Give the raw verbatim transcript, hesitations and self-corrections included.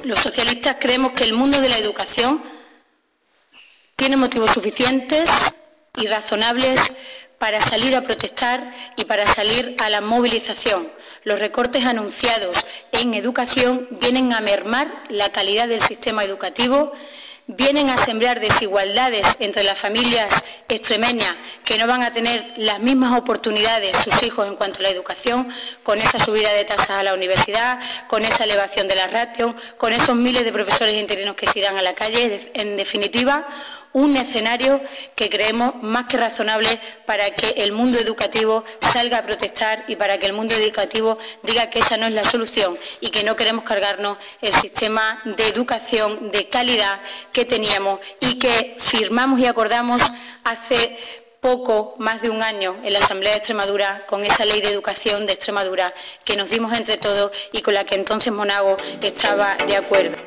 los socialistas creemos que el mundo de la educación tiene motivos suficientes y razonables para salir a protestar y para salir a la movilización. Los recortes anunciados en educación vienen a mermar la calidad del sistema educativo, vienen a sembrar desigualdades entre las familias extremeñas que no van a tener las mismas oportunidades sus hijos en cuanto a la educación, con esa subida de tasas a la universidad, con esa elevación de la ratio, con esos miles de profesores interinos que se irán a la calle. En definitiva, un escenario que creemos más que razonable para que el mundo educativo salga a protestar y para que el mundo educativo diga que esa no es la solución y que no queremos cargarnos el sistema de educación de calidad que teníamos y que firmamos y acordamos hace poco, más de un año, en la Asamblea de Extremadura, con esa Ley de Educación de Extremadura que nos dimos entre todos y con la que entonces Monago estaba de acuerdo.